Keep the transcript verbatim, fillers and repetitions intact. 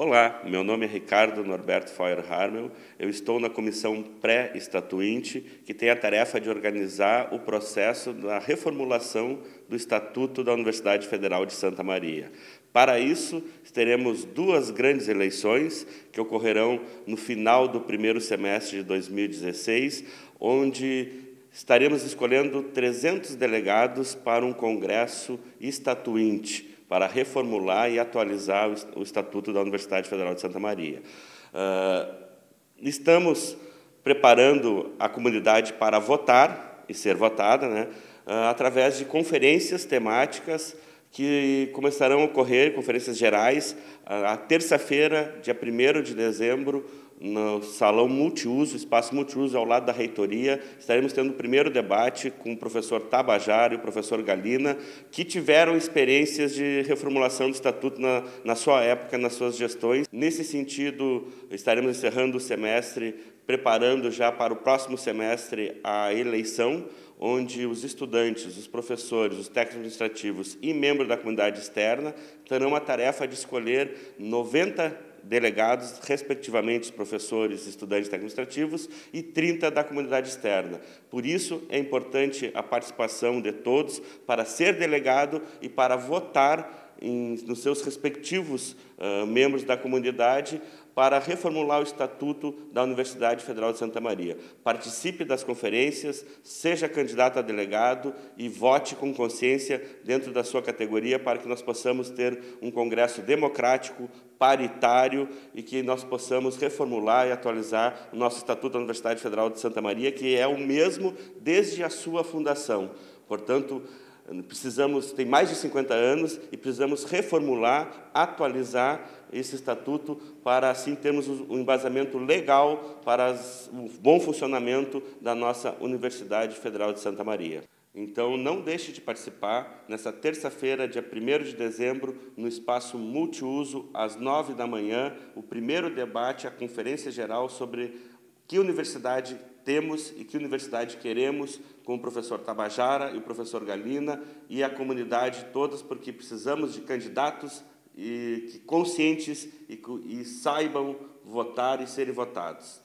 Olá, meu nome é Ricardo Norberto Feuer-Harmel, eu estou na comissão pré-estatuinte, que tem a tarefa de organizar o processo da reformulação do Estatuto da Universidade Federal de Santa Maria. Para isso, teremos duas grandes eleições que ocorrerão no final do primeiro semestre de dois mil e dezesseis, onde estaremos escolhendo trezentos delegados para um congresso estatuinte, para reformular e atualizar o Estatuto da Universidade Federal de Santa Maria. Uh, estamos preparando a comunidade para votar e ser votada, né, uh, através de conferências temáticas que começarão a ocorrer, conferências gerais, a terça-feira, dia primeiro de dezembro, no salão multiuso, espaço multiuso ao lado da reitoria. Estaremos tendo o primeiro debate com o professor Tabajara e o professor Galina, que tiveram experiências de reformulação do Estatuto na, na sua época, nas suas gestões. Nesse sentido, estaremos encerrando o semestre, preparando já para o próximo semestre a eleição, onde os estudantes, os professores, os técnicos administrativos e membros da comunidade externa terão a tarefa de escolher noventa delegados, respectivamente, professores, estudantes administrativos, e trinta da comunidade externa. Por isso, é importante a participação de todos para ser delegado e para votar em, nos seus respectivos uh, membros da comunidade para reformular o Estatuto da Universidade Federal de Santa Maria. Participe das conferências, seja candidato a delegado e vote com consciência dentro da sua categoria para que nós possamos ter um congresso democrático, paritário e que nós possamos reformular e atualizar o nosso Estatuto da Universidade Federal de Santa Maria, que é o mesmo desde a sua fundação. Portanto, precisamos, tem mais de cinquenta anos e precisamos reformular, atualizar esse estatuto para, assim, termos um embasamento legal para as, o bom funcionamento da nossa Universidade Federal de Santa Maria. Então, não deixe de participar nessa terça-feira, dia primeiro de dezembro, no espaço multiuso, às nove da manhã, o primeiro debate, a conferência geral sobre que universidade temos e que universidade queremos, com o professor Tabajara e o professor Galina e a comunidade todas, porque precisamos de candidatos e, que, conscientes e, e saibam votar e serem votados.